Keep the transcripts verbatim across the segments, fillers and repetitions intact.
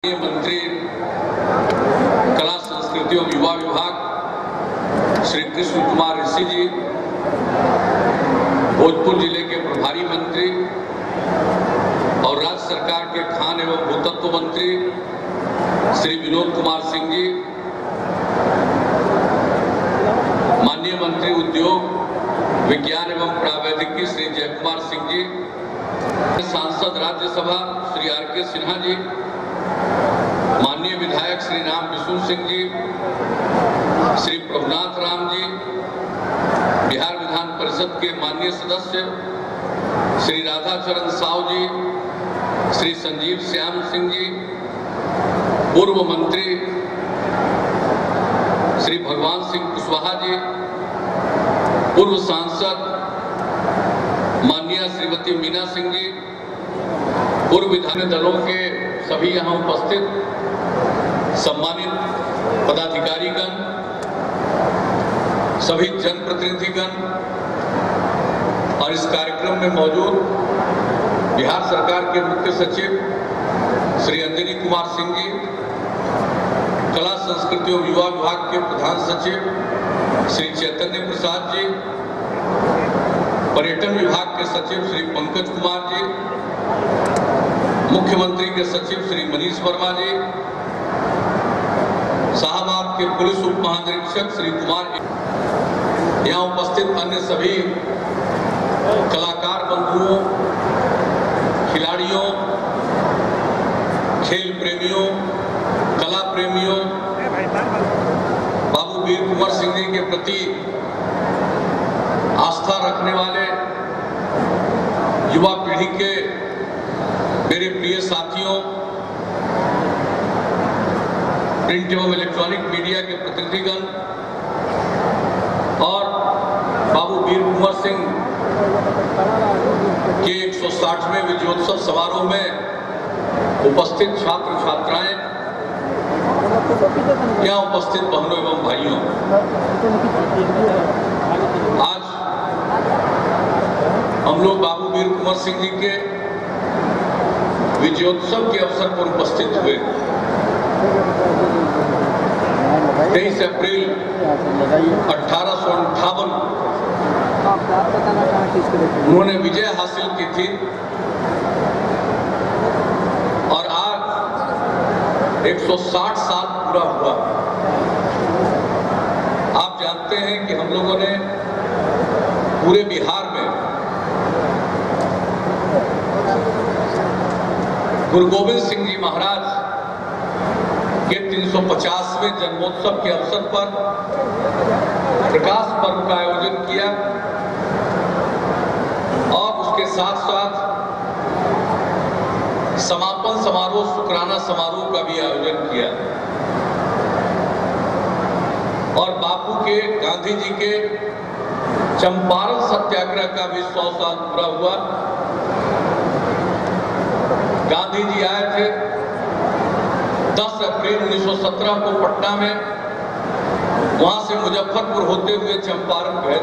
मंत्री कला संस्कृति एवं युवा विभाग श्री कृष्ण कुमार ऋषि जी, भोजपुर जिले के प्रभारी मंत्री और राज्य सरकार के खान एवं भूतत्व मंत्री श्री विनोद कुमार सिंह जी, माननीय मंत्री उद्योग विज्ञान एवं प्रावैधिकी श्री जयकुमार सिंह जी, सांसद राज्यसभा श्री आर के सिन्हा जी, माननीय विधायक श्री राम विशु सिंह जी, श्री प्रभुनाथ राम जी, बिहार विधान परिषद के माननीय सदस्य श्री राधाचरण साव जी, श्री संजीव श्याम सिंह जी, पूर्व मंत्री श्री भगवान सिंह कुशवाहा जी, पूर्व सांसद माननीय श्रीमती मीना सिंह जी, पूर्व विधायक दलों के सभी यहाँ उपस्थित सम्मानित पदाधिकारीगण, सभी जनप्रतिनिधिगण और इस कार्यक्रम में मौजूद बिहार सरकार के मुख्य सचिव श्री अंजनी कुमार सिंह जी, कला संस्कृति एवं युवा विभाग के प्रधान सचिव श्री चैतन्य प्रसाद जी, पर्यटन विभाग के सचिव श्री पंकज कुमार जी, मुख्यमंत्री के सचिव श्री मनीष वर्मा जी, शाहबाद के पुलिस उप महानिरीक्षक श्री कुमार, यहाँ उपस्थित अन्य सभी कलाकार बंधुओं, खिलाड़ियों, खेल प्रेमियों, कला प्रेमियों, बाबू वीर कुंवर सिंह जी के प्रति आस्था रखने वाले युवा पीढ़ी के मेरे प्रिय साथियों, प्रिंट एवं इलेक्ट्रॉनिक मीडिया के प्रतिनिधिगण और बाबू वीर कुंवर सिंह के एक सौ साठवें विजयोत्सव समारोह में उपस्थित छात्र छात्राएं, यहाँ उपस्थित बहनों एवं भाइयों, आज हम लोग बाबू वीर कुंवर सिंह जी के विजयोत्सव के अवसर पर उपस्थित हुए। तेईस अप्रैल अठारह सौ अंठावन उन्होंने विजय हासिल की थी और आज एक सौ साठ साल पूरा हुआ। आप जानते हैं कि हम लोगों ने पूरे बिहार में गुरु गोविंद सिंह जी महाराज के तीन सौ पचासवें जन्मोत्सव के अवसर पर प्रकाश पर्व का आयोजन किया और उसके साथ साथ समापन समारोह, शुक्राना समारोह का भी आयोजन किया और बापू के, गांधी जी के चंपारण सत्याग्रह का भी सौ साल पूरा हुआ। गांधी जी आए थे दस अप्रैल उन्नीस सौ सत्रह को पटना में, वहां से मुजफ्फरपुर होते हुए चंपारण गए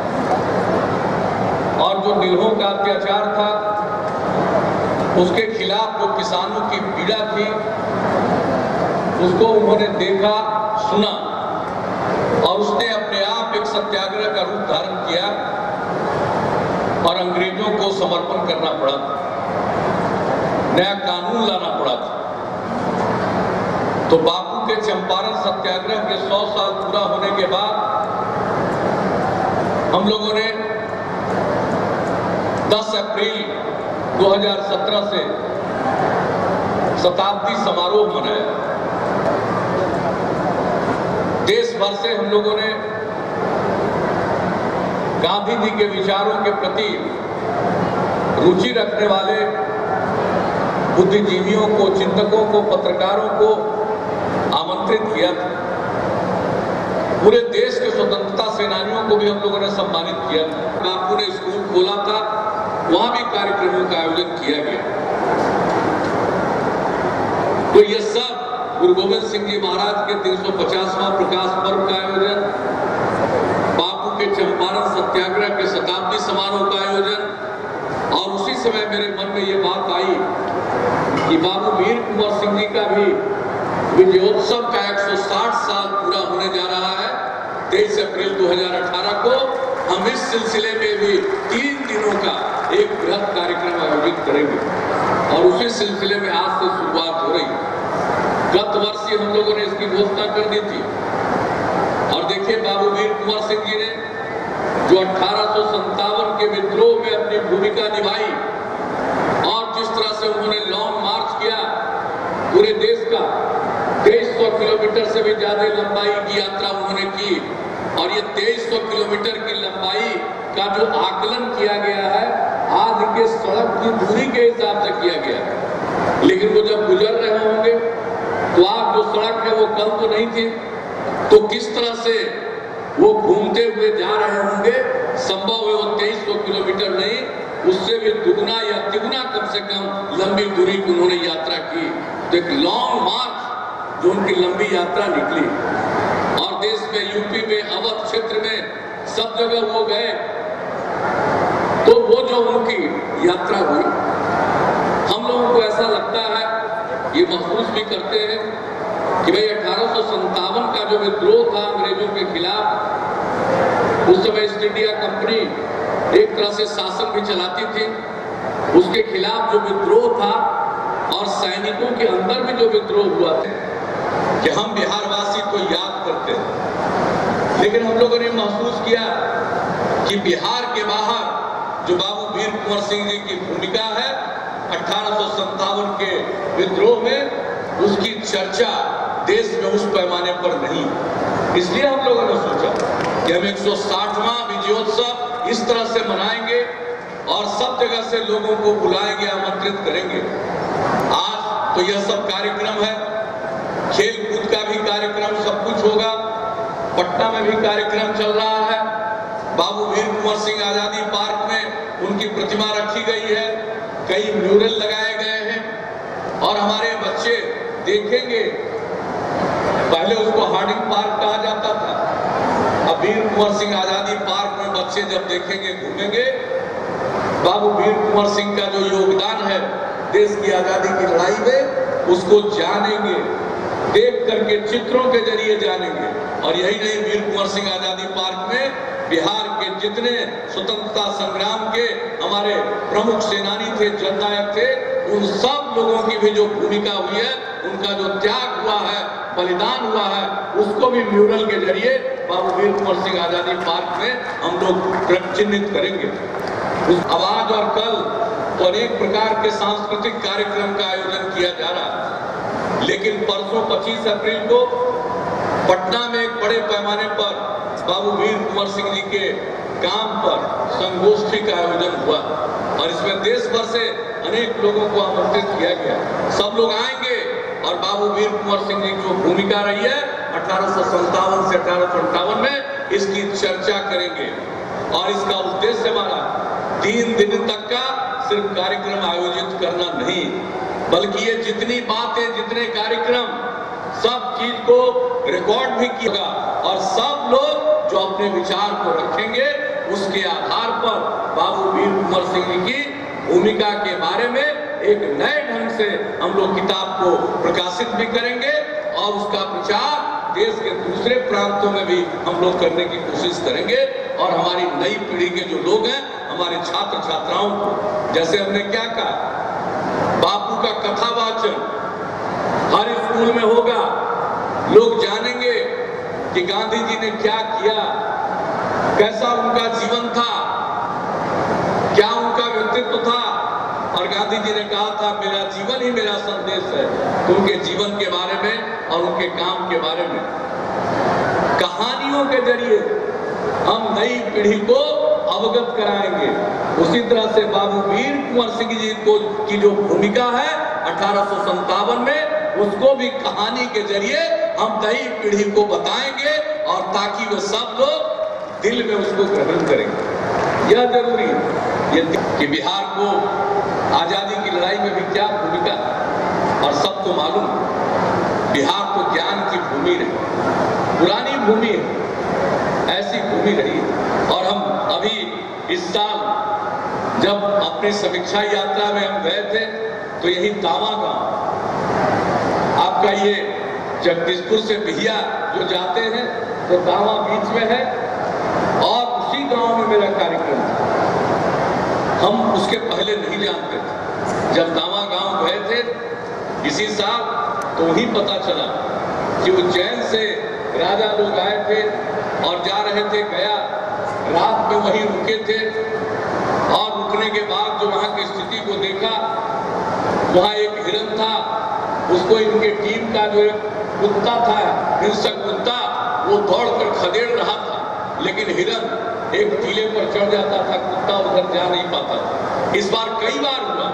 और जो नीलों का अत्याचार था उसके खिलाफ जो किसानों की पीड़ा थी उसको उन्होंने देखा, सुना और उसने अपने आप एक सत्याग्रह का रूप धारण किया और अंग्रेजों को समर्पण करना पड़ा, नया कानून लाना पड़ा था। तो बापू के चंपारण सत्याग्रह के सौ साल पूरा होने के बाद हम लोगों ने दस अप्रैल दो हज़ार सत्रह से शताब्दी समारोह मनाया। देश भर से हम लोगों ने गांधी जी के विचारों के प्रति रुचि रखने वाले बुद्धिजीवियों को, चिंतकों को, पत्रकारों को आमंत्रित किया था। पूरे देश के स्वतंत्रता सेनानियों को भी हम लोगों ने सम्मानित किया था। बापू ने स्कूल खोला था, वहां भी कार्यक्रमों का आयोजन किया गया। तो ये सब गुरु गोविंद सिंह जी महाराज के तीन सौ पचासवां प्रकाश पर्व का आयोजन, बापू के चंपारण सत्याग्रह के शताब्दी समारोह का आयोजन और उसी समय मेरे मन में ये बात आई कि बाबू वीर कुंवर सिंह जी का भी विजयोत्सव का एक सौ साठ साल पूरा होने जा रहा है। तेईस अप्रैल दो हज़ार अठारह को हम इस सिलसिले में भी तीन दिनों का एक बृहद कार्यक्रम आयोजित करेंगे और उसी सिलसिले में आज से शुरुआत हो रही है। गत वर्ष ही हम लोगों ने इसकी घोषणा कर दी थी और देखिए बाबू वीर कुंवर सिंह जी ने जो अठारह सौ संतावन के विद्रोह में अपनी भूमिका निभाई और जिस तरह से उन्होंने लॉन्ग मार्च किया पूरे देश का तेईस सौ किलोमीटर से भी ज्यादा लंबाई की यात्रा उन्होंने की और ये तेईस सौ किलोमीटर की लंबाई का जो आकलन किया गया है आज के सड़क की दूरी के हिसाब से किया गया है। लेकिन वो जब गुजर रहे होंगे तो आज जो सड़क है वो कल तो नहीं थी, तो किस तरह से वो घूमते हुए जा रहे होंगे। संभव है वो तेईस सौ किलोमीटर नहीं, उससे भी दुगना या तिगुना कम से कम लंबी दूरी की उन्होंने यात्रा की। तो एक लॉन्ग मार्च जो उनकी लंबी यात्रा निकली और देश में यूपी में अवध क्षेत्र में सब जगह वो गए, तो वो जो उनकी यात्रा हुई हम लोगों को ऐसा लगता है, ये महसूस भी करते हैं कि भाई अठारह सौ संतावन का जो विद्रोह था अंग्रेजों के खिलाफ, उस समय ईस्ट इंडिया कंपनी एक तरह से शासन भी चलाती थी, उसके खिलाफ जो विद्रोह था और सैनिकों के अंदर भी जो विद्रोह हुआ था कि हम बिहारवासी को याद करते हैं। लेकिन हम लोगों ने महसूस किया कि बिहार के बाहर जो बाबू वीर कुंवर सिंह जी की भूमिका है अठारह सौ संतावन के विद्रोह में, उसकी चर्चा देश में उस पैमाने पर नहीं। इसलिए हम लोगों ने सोचा कि हम एक सौ साठवां विजयोत्सव इस तरह से मनाएंगे और सब जगह से लोगों को बुलाएंगे, आमंत्रित करेंगे। आज तो यह सब कार्यक्रम है, खेल कूद का भी कार्यक्रम सब कुछ होगा, पटना में भी कार्यक्रम चल रहा है। बाबू वीर कुंवर सिंह आजादी पार्क में उनकी प्रतिमा रखी गई है, कई म्यूरल लगाए गए हैं और हमारे बच्चे देखेंगे। पहले उसको हार्डिंग पार्क कहा जाता था, अब वीर कुंवर सिंह आजादी पार्क में बच्चे जब देखेंगे, घूमेंगे, बाबू वीर कुंवर सिंह का जो योगदान है देश की आजादी की लड़ाई में, उसको जानेंगे, देख करके चित्रों के जरिए जानेंगे। और यही नहीं, वीर कुंवर सिंह आजादी पार्क में बिहार के जितने स्वतंत्रता संग्राम के हमारे प्रमुख सेनानी थे, जननायक थे, उन सब लोगों की भी जो भूमिका हुई है, उनका जो त्याग हुआ है, बलिदान हुआ है, उसको भी म्यूरल के जरिए बाबू वीर कुंवर सिंह आजादी पार्क में हम लोग चिन्हित करेंगे। उस आवाज और कल तो अनेक प्रकार के सांस्कृतिक कार्यक्रम का आयोजन किया जा रहा है, लेकिन परसों पच्चीस अप्रैल को पटना में एक बड़े पैमाने पर बाबू वीर कुंवर सिंह जी के काम पर संगोष्ठी का आयोजन हुआ और इसमें देश भर से अनेक लोगों को आमंत्रित किया गया। सब लोग आएंगे और बाबू वीर कुंवर सिंह जी की जो भूमिका रही है अठारह सौ संतावन से अठारह सौ अंठावन में, इसकी चर्चा करेंगे। और इसका उद्देश्य हमारा तीन दिन तक का सिर्फ कार्यक्रम आयोजित करना नहीं, बल्कि ये जितनी बातें, जितने कार्यक्रम, सब चीज को रिकॉर्ड भी किया और सब लोग जो अपने विचार को रखेंगे, उसके आधार पर बाबू वीर कुंवर सिंह जी की भूमिका के बारे में एक नए ढंग से हम लोग किताब को प्रकाशित भी करेंगे और उसका प्रचार देश के दूसरे प्रांतों में भी हम लोग करने की कोशिश करेंगे। और हमारी नई पीढ़ी के जो लोग हैं, हमारे छात्र छात्राओं को, जैसे हमने क्या कहा, बापू का कथा वाचन हर स्कूल में होगा, लोग जानेंगे कि गांधी जी ने क्या किया, कैसा उनका जीवन था, क्या उनका व्यक्तित्व था। और गांधी जी ने कहा था मेरा जीवन ही मेरा संदेश है। तो उनके जीवन के बारे में और उनके काम के बारे में कहानियों के जरिए हम नई पीढ़ी को अवगत कराएंगे। उसी तरह से बाबू वीर कुंवर सिंह जी को की जो भूमिका है अठारह सौ संतावन में, उसको भी कहानी के जरिए हम नई पीढ़ी को बताएंगे और ताकि वे सब लोग दिल में उसको ग्रहण करेंगे। यह जरूरी है कि बिहार को आजादी की लड़ाई में भी क्या भूमिका, और सबको मालूम बिहार को ज्ञान की भूमि रही, पुरानी भूमि है, ऐसी भूमि रही। और हम अभी इस साल जब अपनी समीक्षा यात्रा में हम गए थे तो यही दावा गांव, आपका ये जगदीशपुर से बिहिया जो जाते हैं तो दावा बीच में है और उसी गांव में मेरा कार्यक्रम था। हम उसके पहले नहीं जानते थे। जब दावा गांव गए थे इसी साल तो ही पता चला कि उज्जैन से राजा लोग आए थे और जा रहे थे गया, रात में वहीं रुके थे और रुकने के बाद जो वहां की स्थिति को देखा, वहां एक हिरन था, उसको इनके टीम का जो एक कुत्ता था, हिंसक कुत्ता, वो दौड़कर खदेड़ रहा था, लेकिन हिरन एक टीले पर चढ़ जाता था, कुत्ता उधर जा नहीं पाता था। इस बार कई बार हुआ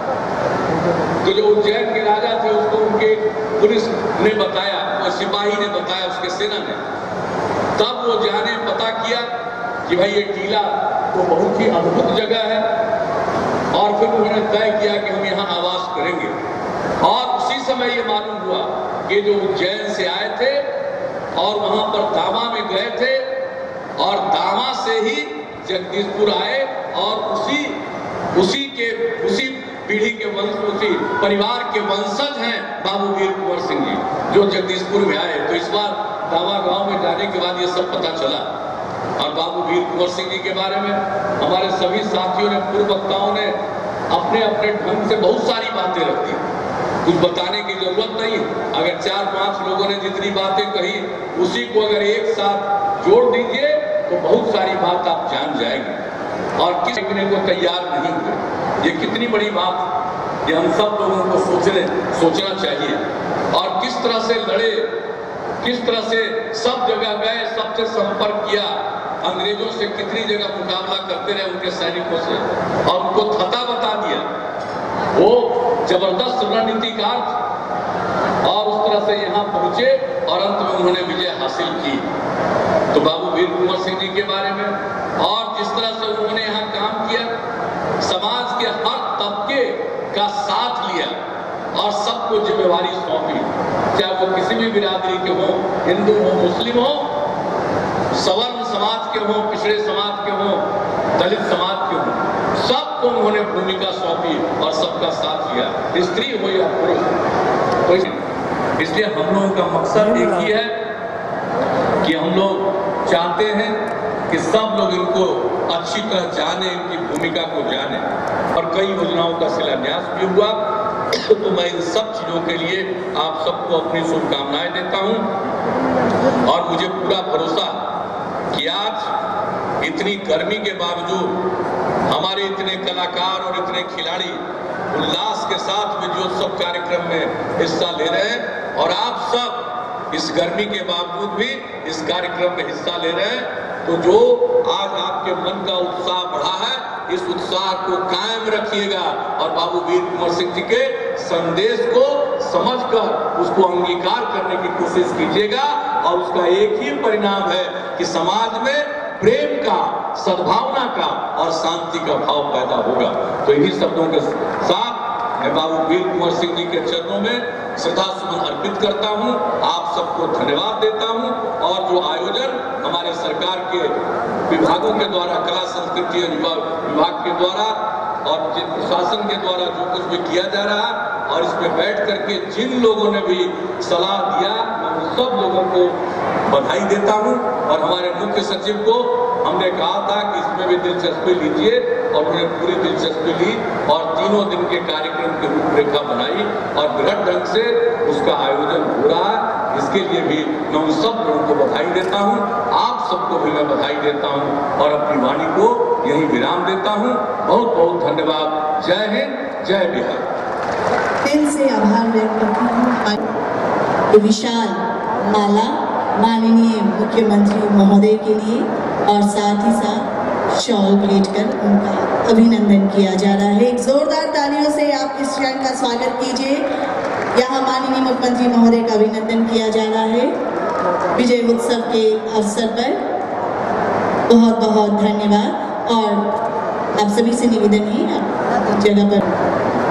तो जो उज्जैन के राजा थे उसको उनके पुलिस ने बताया, वो सिपाही ने बताया, उसके सेना ने, तब वो जाने पता किया कि भाई ये टीला तो बहुत ही अद्भुत जगह है और फिर उन्होंने तय किया कि हम यहाँ आवास करेंगे। और उसी समय ये मालूम हुआ कि जो उज्जैन से आए थे और वहां पर दावा में गए थे और दावा से ही जगदीशपुर आए और उसी उसी के उसी पीढ़ी के वंश, उसी परिवार के वंशज हैं बाबू वीर कुंवर सिंह जी जो जगदीशपुर में आए। तो इस बार दावा गांव में जाने के बाद ये सब पता चला। और बाबू वीर कुंवर सिंह जी के बारे में हमारे सभी साथियों ने, पूर्व वक्ताओं ने अपने अपने ढंग से बहुत सारी बातें रख दी, कुछ बताने की जरूरत नहीं। अगर चार पांच लोगों ने जितनी बातें कही उसी को अगर एक साथ जोड़ दीजिए तो बहुत सारी बात आप जान जाएंगे और किस सीखने को तैयार नहीं हुए। ये कितनी बड़ी बात, ये हम सब लोगों को सोचने सोचना चाहिए। और किस तरह से लड़े, किस तरह से सब जगह गए, सबसे संपर्क किया, अंग्रेजों से कितनी जगह मुकाबला करते रहे उनके सैनिकों से और उनको थता बता दिया। वो जबरदस्त रणनीतिकार और उस तरह से यहाँ पहुंचे और अंत में उन्होंने विजय हासिल की। तो बाबू वीर कुंवर सिंह जी के बारे में और जिस तरह से उन्होंने यहाँ काम किया, समाज के हर तबके का साथ लिया और सबको जिम्मेवारी सौंपी, चाहे वो किसी भी बिरादरी के हों, हिंदू हो, मुस्लिम हो, सवर्ण समाज के हों, पिछड़े समाज के हों, दलित समाज के हों, सबको उन्होंने भूमिका सौंपी और सबका साथ लिया, स्त्री हो या पुरुष। तो इसलिए हम लोगों का मकसद एक ही है कि हम लोग चाहते हैं कि सब लोग इनको अच्छी तरह जाने, इनकी भूमिका को जाने। और कई योजनाओं का शिलान्यास भी हुआ। तो मैं इन सब चीजों के लिए आप सबको अपनी शुभकामनाएं देता हूं और मुझे पूरा भरोसा कि आज इतनी गर्मी के बावजूद हमारे इतने कलाकार और इतने खिलाड़ी उल्लास के साथ विजयोत्सव कार्यक्रम में हिस्सा ले रहे हैं और आप सब इस गर्मी के बावजूद भी इस कार्यक्रम में हिस्सा ले रहे हैं। तो जो आज आपके मन का उत्साह बढ़ा है, इस उत्साह को कायम रखिएगा और बाबू वीर कुंवर सिंह जी के संदेश को समझकर उसको अंगीकार करने की कोशिश कीजिएगा। और उसका एक ही परिणाम है कि समाज में प्रेम का, सद्भावना का और शांति का भाव पैदा होगा। तो इन्हीं शब्दों के साथ मैं बाबू वीर कुंवर सिंह जी के चरणों में श्रद्धा सुमन अर्पित करता हूं, आप सबको धन्यवाद देता हूं। और जो आयोजन हमारे सरकार के विभागों के द्वारा, कला संस्कृति विभाग के द्वारा और प्रशासन के द्वारा जो कुछ भी किया जा रहा है और इसमें बैठ करके जिन लोगों ने भी सलाह दिया, मैं उन सब लोगों को बधाई देता हूं। और हमारे मुख्य सचिव को हमने कहा था कि इसमें भी दिलचस्पी लीजिए और उन्होंने पूरी दिलचस्पी ली और तीनों दिन के कार्यक्रम की रूपरेखा बनाई और बृहद ढंग से उसका आयोजन हो रहा है। इसके लिए भी मैं उन सब लोगों को बधाई देता हूं, आप सबको भी मैं बधाई देता हूं और अपनी वाणी को यही विराम देता हूं। बहुत बहुत धन्यवाद। जय हिंद, जय बिहार। दिल से आभार व्यक्त करती हूँ विशाल माला माननीय मुख्यमंत्री महोदय के लिए और साथ ही साथ शॉल भेंट कर उनका अभिनंदन किया जा रहा है। एक जोरदार तालियों से आप इस क्षण का स्वागत कीजिए। यहाँ माननीय मुख्यमंत्री महोदय का अभिनंदन किया जा रहा है विजय उत्सव के अवसर पर। बहुत बहुत धन्यवाद और आप सभी से निवेदन है आप जगह पर